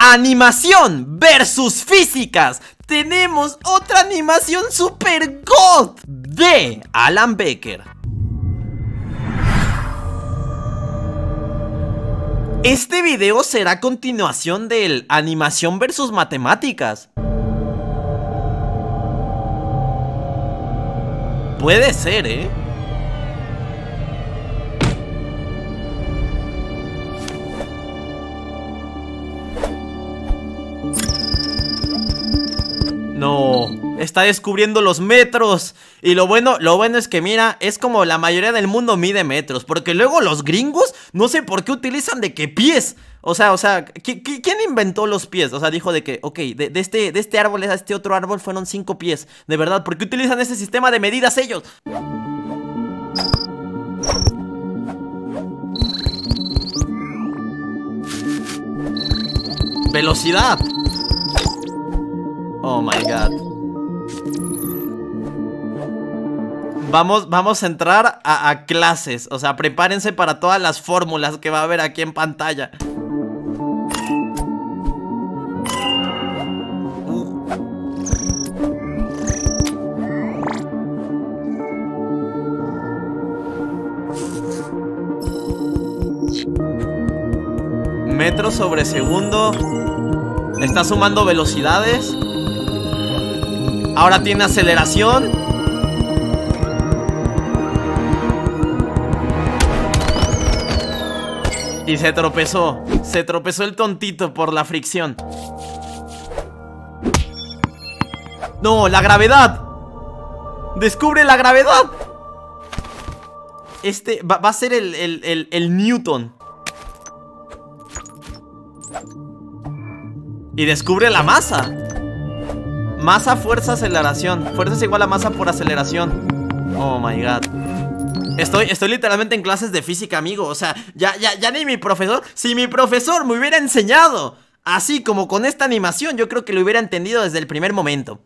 Animación versus físicas. Tenemos otra animación super god de Alan Becker. Este video será continuación del animación versus matemáticas. Puede ser, ¿eh? No, está descubriendo los metros. Y lo bueno es que mira, es como la mayoría del mundo mide metros. Porque luego los gringos, no sé por qué utilizan de que pies. O sea, ¿quién inventó los pies? O sea, dijo de que, ok, de este árbol a este otro árbol fueron 5 pies. De verdad, ¿por qué utilizan ese sistema de medidas ellos? Velocidad. Oh my god. Vamos a entrar a clases. O sea, prepárense para todas las fórmulas que va a haber aquí en pantalla. Metros sobre segundo. Está sumando velocidades. Ahora tiene aceleración. Y se tropezó. Se tropezó el tontito por la fricción. No, la gravedad. Descubre la gravedad. Este va a ser el Newton. Y descubre la masa. Masa, fuerza, aceleración. Fuerza es igual a masa por aceleración. Oh my god. Estoy literalmente en clases de física, amigo. O sea, ya ni mi profesor. Si mi profesor me hubiera enseñado así como con esta animación, yo creo que lo hubiera entendido desde el primer momento.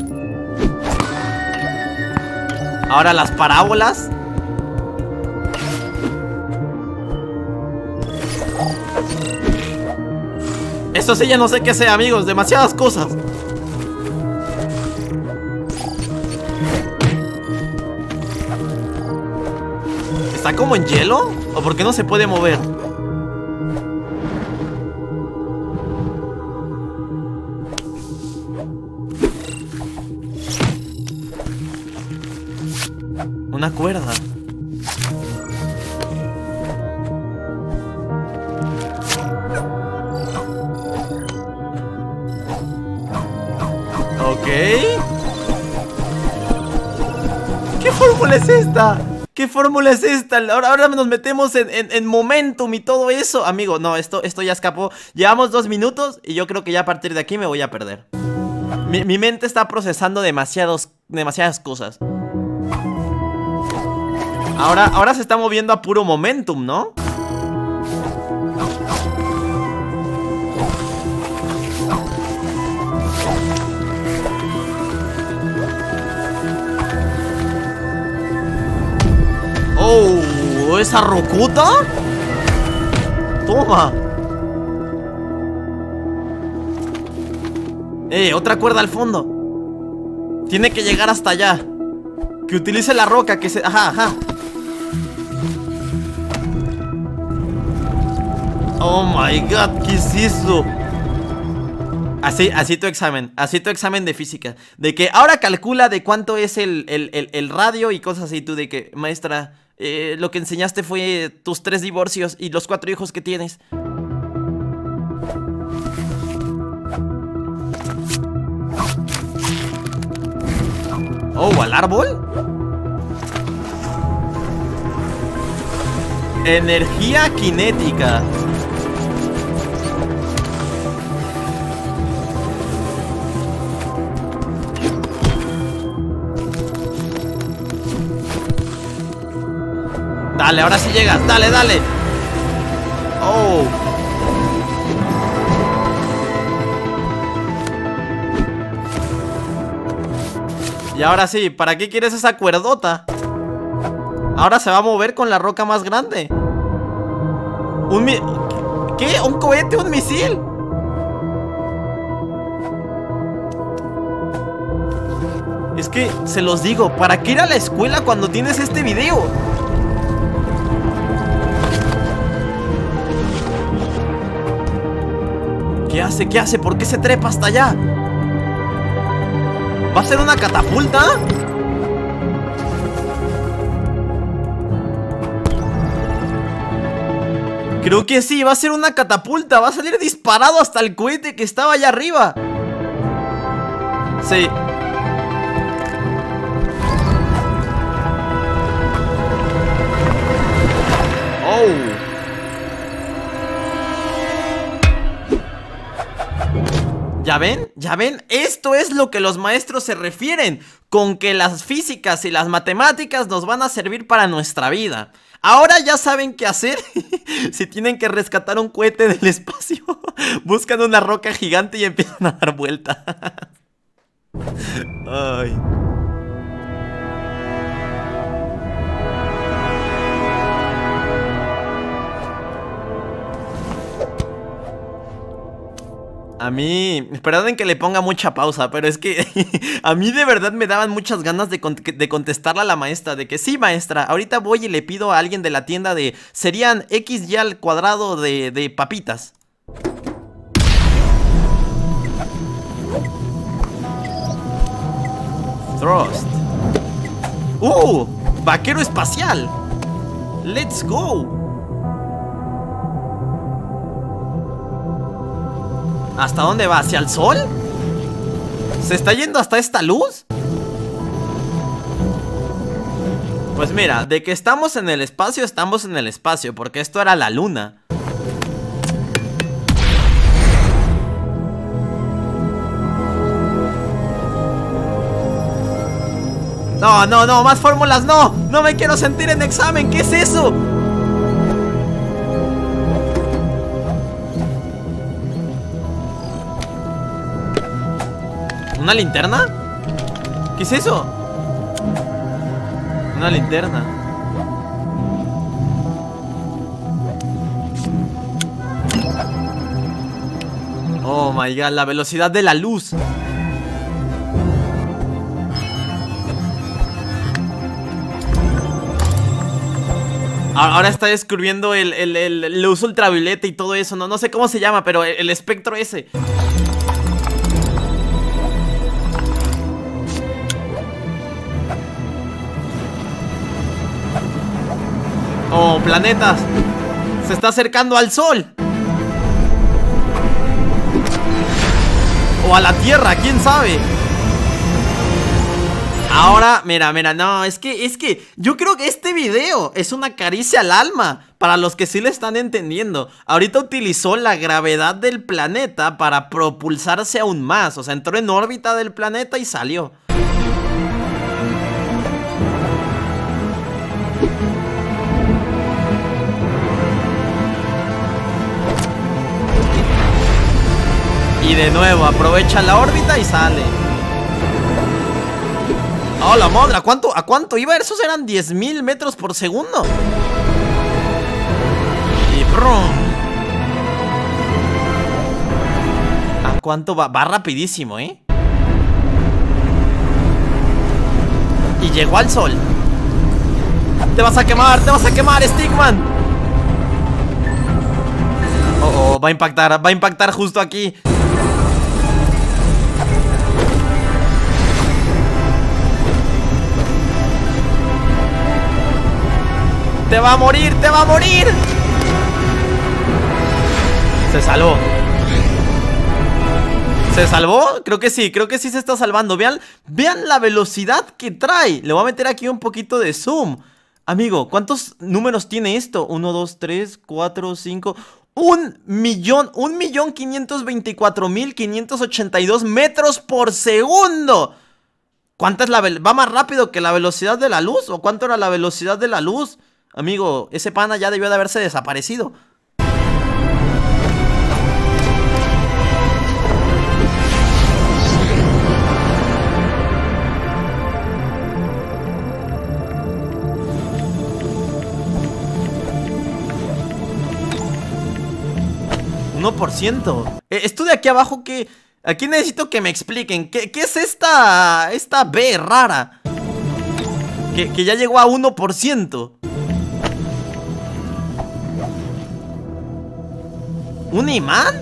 Ahora las parábolas. Esto sí ya no sé qué sea, amigos. Demasiadas cosas. ¿Está como en hielo? ¿O por qué no se puede mover? Una cuerda. Ok. ¿Qué fórmula es esta? ¿Qué fórmula es esta? Ahora nos metemos en momentum y todo eso. Amigo, no, esto ya escapó. Llevamos 2 minutos y yo creo que ya a partir de aquí me voy a perder. Mi mente está procesando demasiadas cosas. Ahora se está moviendo a puro momentum, ¿no? Oh, ¿esa rocota? Toma. Otra cuerda al fondo. Tiene que llegar hasta allá. Que utilice la roca, que se... Ajá. Oh my god, ¿qué es eso? Así tu examen de física. De que ahora calcula de cuánto es el radio y cosas así. Tú de que, maestra, lo que enseñaste fue tus 3 divorcios y los 4 hijos que tienes. Oh, ¿al árbol? Energía cinética. Dale, ahora sí llegas, dale. Oh. Y ahora sí, ¿para qué quieres esa cuerdota? Ahora se va a mover con la roca más grande. ¿Qué? ¿Un cohete? ¿Un misil? Es que, se los digo, ¿para qué ir a la escuela cuando tienes este video? ¿Qué hace? ¿Qué hace? ¿Por qué se trepa hasta allá? ¿Va a ser una catapulta? Creo que sí, va a ser una catapulta. Va a salir disparado hasta el cohete que estaba allá arriba. Sí. Oh. ¿Ya ven? ¿Ya ven? Esto es lo que los maestros se refieren con que las físicas y las matemáticas nos van a servir para nuestra vida. Ahora ya saben qué hacer. Si tienen que rescatar un cohete del espacio, buscan una roca gigante y empiezan a dar vueltas. Ay. A mí, perdonen que le ponga mucha pausa, pero es que a mí de verdad me daban muchas ganas de contestarle a la maestra, de que sí, maestra, ahorita voy y le pido a alguien de la tienda de, serían XY al cuadrado de papitas. Thrust. Vaquero espacial. Let's go. ¿Hasta dónde va? ¿Hacia el sol? ¿Se está yendo hasta esta luz? Pues mira, de que estamos en el espacio, estamos en el espacio, porque esto era la luna. No, no, no, más fórmulas no. No me quiero sentir en examen, ¿qué es eso? ¿Una linterna? ¿Qué es eso? Una linterna. Oh my god, la velocidad de la luz. Ahora está descubriendo el luz ultravioleta y todo eso. No sé cómo se llama, pero el espectro ese. Oh, planetas. Se está acercando al sol. O a la Tierra, quién sabe. Ahora, mira, no, es que yo creo que este video es una caricia al alma para los que sí le están entendiendo. Ahorita utilizó la gravedad del planeta para propulsarse aún más. O sea, entró en órbita del planeta y salió. Y de nuevo, aprovecha la órbita y sale. ¡Oh, la madre! ¿A cuánto iba? Esos eran 10.000 metros por segundo. Y ¡brum! ¿A cuánto va? Va rapidísimo, ¿eh? Y llegó al sol. ¡Te vas a quemar! Stickman! Oh, va a impactar justo aquí. ¡Te va a morir! Se salvó. ¿Se salvó? Creo que sí se está salvando. Vean la velocidad que trae. Le voy a meter aquí un poquito de zoom. Amigo, ¿cuántos números tiene esto? 1, 2, 3, 4, 5... 1.524.582 metros por segundo. ¿Cuánta es la velocidad? ¿Va más rápido que la velocidad de la luz? ¿O cuánto era la velocidad de la luz? Amigo, ese pana ya debió de haberse desaparecido. ¿1%? Esto de aquí abajo, ¿qué? Aquí necesito que me expliquen ¿qué es esta B rara? Que ya llegó a 1%. ¿Un imán?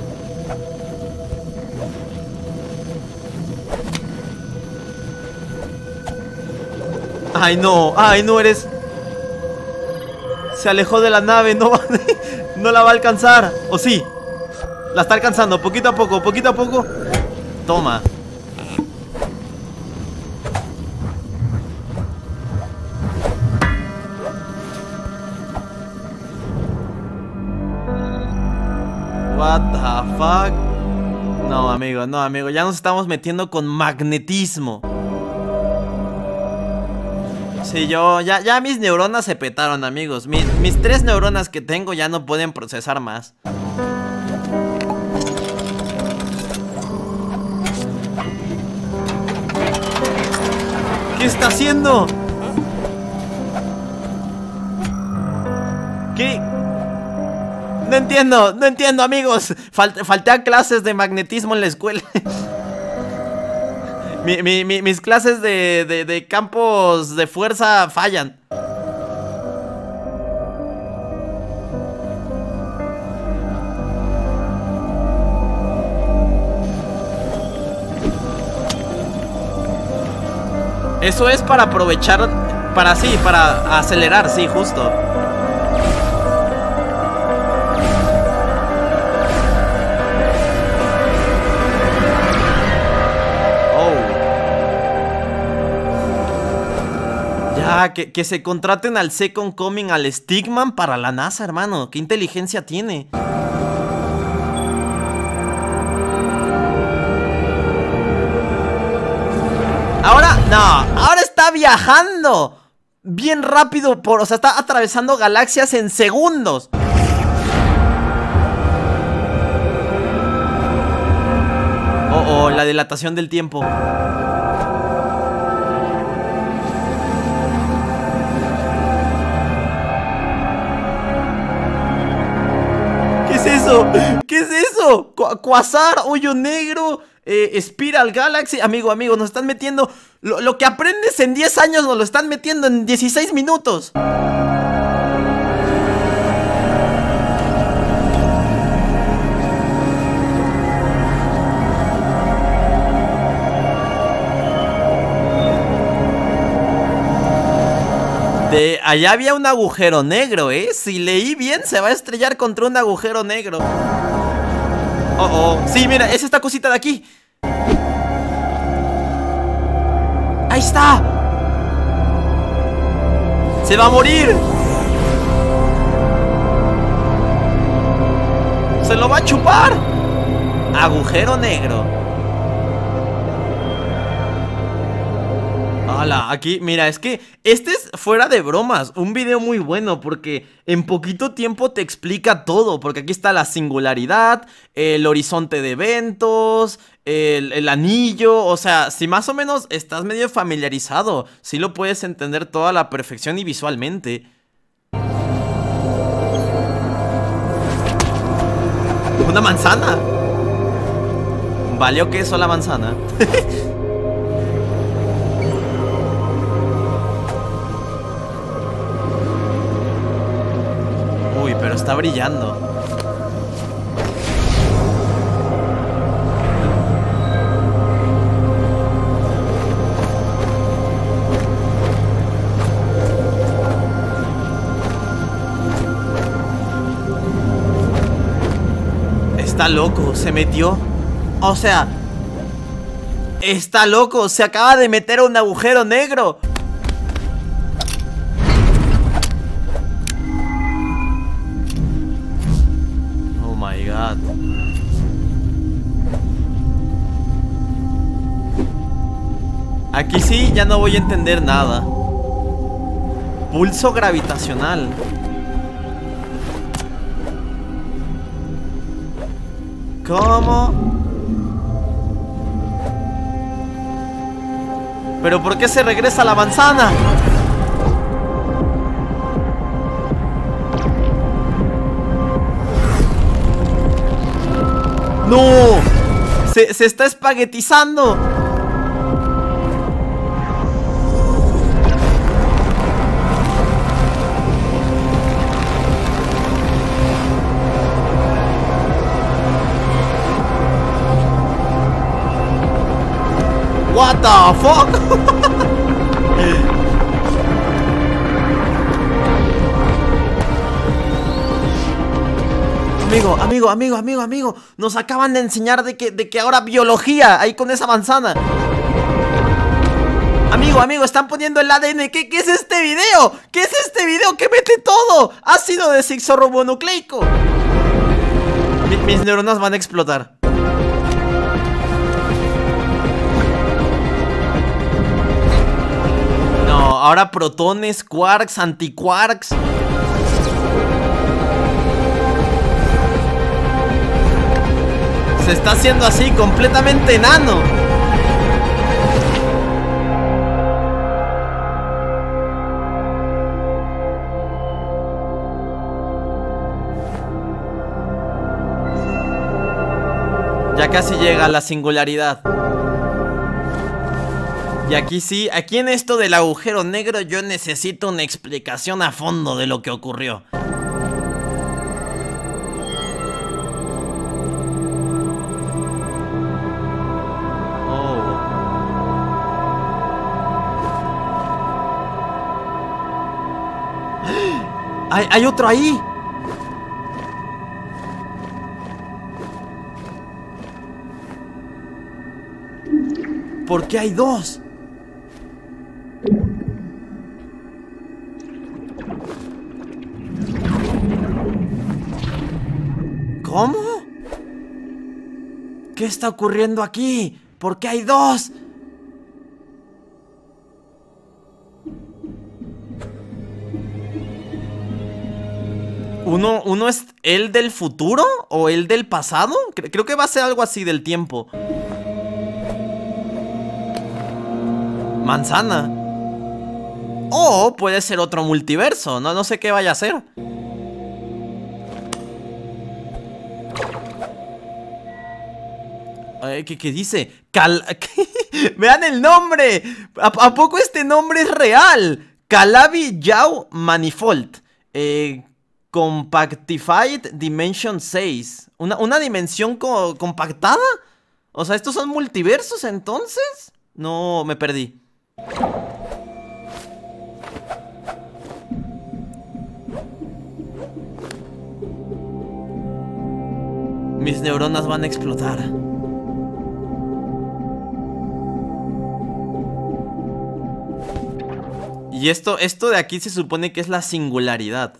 Ay no, eres... Se alejó de la nave, no, no la va a alcanzar. ¿O sí? La está alcanzando, poquito a poco, poquito a poco. Toma. What the fuck. No, amigo, ya nos estamos metiendo con magnetismo. Sí, ya mis neuronas se petaron, amigos. Mis 3 neuronas que tengo ya no pueden procesar más. ¿Qué está haciendo? ¿Qué? No entiendo, amigos. Falté a clases de magnetismo en la escuela. Mis clases de campos de fuerza fallan. Eso es para aprovechar, para acelerar, sí, justo. Que se contraten al Second Coming, al Stickman para la NASA, hermano. ¿Qué inteligencia tiene? Ahora está viajando bien rápido o sea, está atravesando galaxias en segundos. Oh, la dilatación del tiempo. ¿Qué es eso? ¿Qué es eso? Quasar, hoyo negro, Spiral Galaxy. Amigo, nos están metiendo lo que aprendes en 10 años nos lo están metiendo en 16 minutos. Allá había un agujero negro, si leí bien, se va a estrellar contra un agujero negro. Sí, mira, es esta cosita de aquí. ¡Ahí está! ¡Se va a morir! ¡Se lo va a chupar! Agujero negro. Hola, aquí, mira, es que este es, fuera de bromas, un video muy bueno porque en poquito tiempo te explica todo. Porque aquí está la singularidad, el horizonte de eventos, el anillo. O sea, si más o menos estás medio familiarizado, sí lo puedes entender toda a la perfección y visualmente. ¿Una manzana? ¿Valió queso la manzana? Uy, pero está brillando. Está loco, se metió. O sea, está loco, se acaba de meter a un agujero negro. Oh my god. Aquí sí ya no voy a entender nada. Pulso gravitacional. ¿Cómo? ¿Pero por qué se regresa la manzana? ¡No! Se está espaguetizando. What the fuck? Amigo, nos acaban de enseñar de que ahora biología, ahí con esa manzana. Amigo, están poniendo el ADN. ¿Qué es este video? ¿Qué es este video que mete todo? Ácido desoxirribonucleico. Mis neuronas van a explotar. No, ahora protones, quarks, antiquarks. Se está haciendo así, completamente enano. Ya casi llega la singularidad. Y aquí sí, aquí en esto del agujero negro yo necesito una explicación a fondo de lo que ocurrió. ¡Hay otro ahí! ¿Por qué hay dos? ¿Cómo? ¿Qué está ocurriendo aquí? ¿Por qué hay dos? ¿Uno es el del futuro o el del pasado? Creo que va a ser algo así del tiempo. Manzana. O puede ser otro multiverso. No sé qué vaya a ser. ¿Qué dice? Vean el nombre. ¿A poco este nombre es real? Calabi Yau Manifold. Compactified Dimension 6. ¿Una dimensión compactada? O sea, ¿estos son multiversos entonces? No, me perdí. Mis neuronas van a explotar. Y esto de aquí se supone que es la singularidad.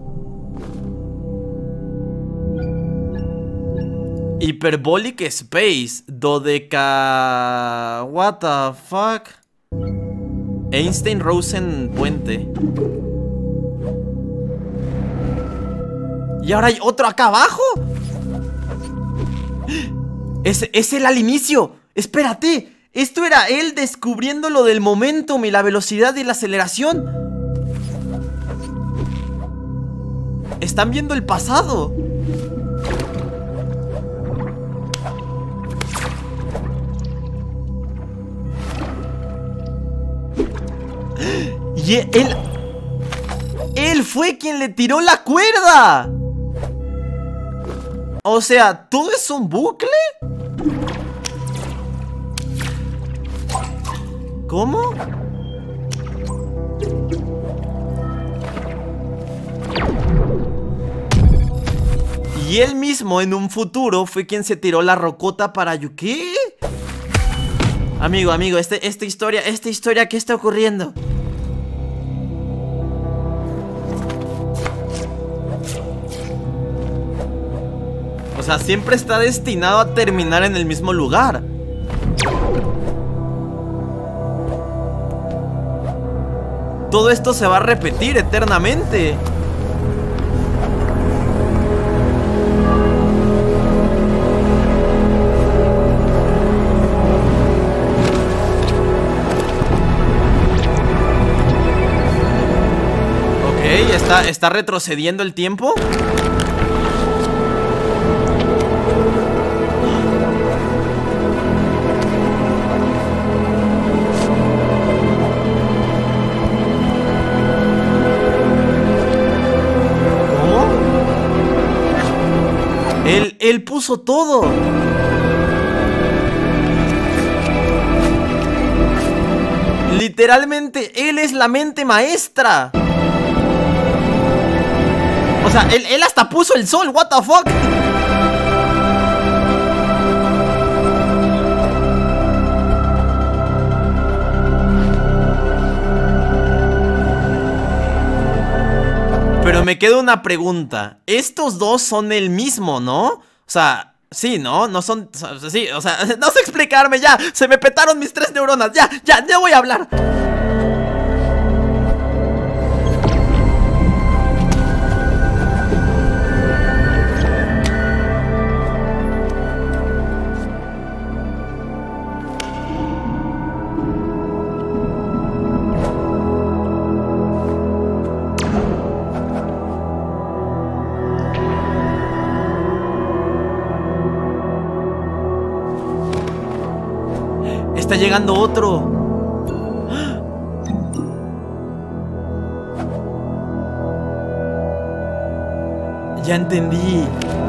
Hyperbolic Space. Dodeca... What the fuck. Einstein-Rosen puente. Y ahora hay otro acá abajo. Es él al inicio. Espérate. Esto era él descubriendo lo del momentum y la velocidad y la aceleración. Están viendo el pasado. Y él fue quien le tiró la cuerda. O sea, ¿todo es un bucle? ¿Cómo? Y él mismo en un futuro fue quien se tiró la rocota para ¿qué? Amigo, esta historia, ¿qué está ocurriendo? O sea, siempre está destinado a terminar en el mismo lugar. Todo esto se va a repetir eternamente. Ok, está retrocediendo el tiempo. Él puso todo. Literalmente, él es la mente maestra. O sea, él hasta puso el sol, what the fuck. Pero me queda una pregunta. Estos dos son el mismo, ¿no? O sea, sí, ¿no? No son... Sí, o sea, no sé explicarme ya. Se me petaron mis 3 neuronas. Ya voy a hablar. Está llegando otro. Ya entendí.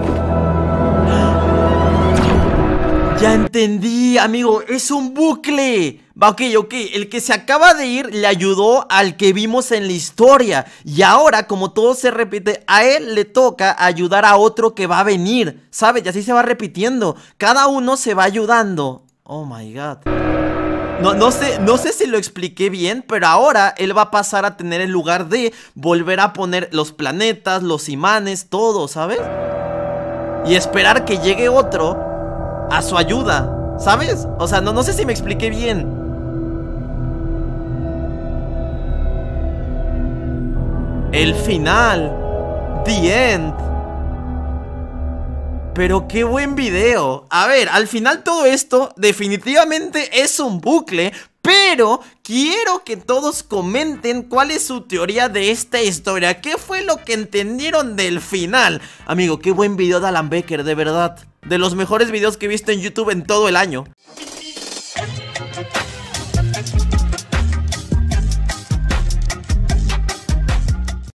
Ya entendí, amigo. Es un bucle. Va, ok. El que se acaba de ir le ayudó al que vimos en la historia. Y ahora, como todo se repite, a él le toca ayudar a otro que va a venir, ¿sabes? Y así se va repitiendo. Cada uno se va ayudando. Oh my god. No sé si lo expliqué bien, pero ahora él va a pasar a tener el lugar de volver a poner los planetas, los imanes, todo, ¿sabes? Y esperar que llegue otro a su ayuda, ¿sabes? O sea, no sé si me expliqué bien. El final. The end. Pero qué buen video. A ver, al final todo esto definitivamente es un bucle, pero quiero que todos comenten cuál es su teoría de esta historia. ¿Qué fue lo que entendieron del final? Amigo, qué buen video de Alan Becker, de verdad. De los mejores videos que he visto en YouTube en todo el año.